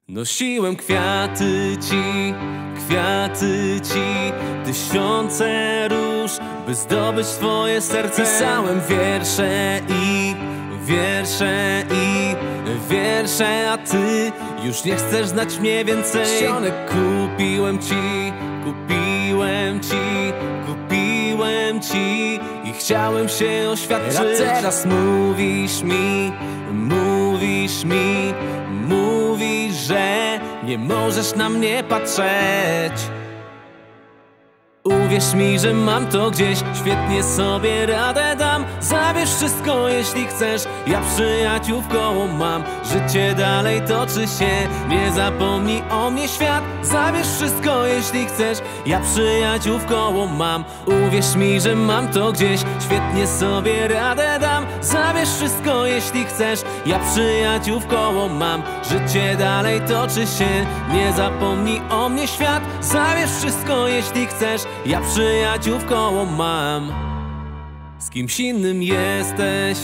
Nosiłem kwiaty ci, tysiące róż, by zdobyć twoje serce. Pisałem wiersze, a ty już nie chcesz znać mnie więcej. Sionek kupiłem ci i chciałem się oświadczyć. A teraz mówisz mi, że nie możesz na mnie patrzeć. Uwierz mi, że mam to gdzieś, świetnie sobie radę dam. Zabierz wszystko, jeśli chcesz, ja przyjaciół wkoło mam. Życie dalej toczy się, nie zapomnij o mnie świat. Zabierz wszystko, jeśli chcesz, ja przyjaciół wkoło mam. Uwierz mi, że mam to gdzieś, świetnie sobie radę dam. Zabierz wszystko, jeśli chcesz, ja przyjaciół wkoło mam. Życie dalej toczy się, nie zapomnij o mnie świat. Zabierz wszystko, jeśli chcesz, ja przyjaciół wkoło mam. Z kimś innym jesteś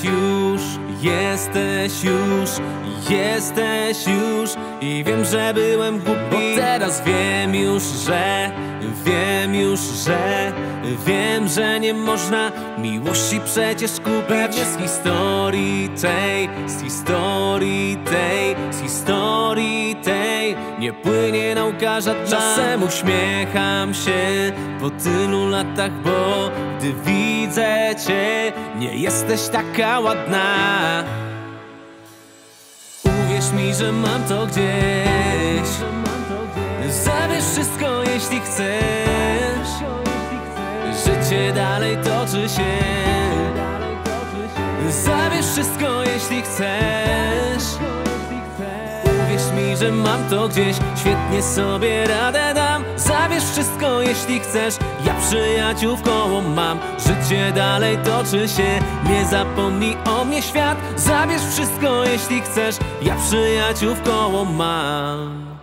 już i wiem, że byłem głupi. Bo teraz wiem, że nie można miłości przecież kupić. Z historii tej nie płynie nauka żadna. Czasem uśmiecham się po tylu latach, bo gdy widzę cię, nie jesteś taka ładna. Uwierz mi, że mam to gdzieś. Zabierz wszystko, jeśli chcesz. Życie dalej toczy się. Zabierz wszystko, jeśli chcesz. Uwierz mi, że mam to gdzieś, świetnie sobie radę dam. Zabierz wszystko, jeśli chcesz, ja przyjaciół wkoło mam. Życie dalej toczy się, nie zapomnij o mnie świat. Zabierz wszystko, jeśli chcesz, ja przyjaciół wkoło mam.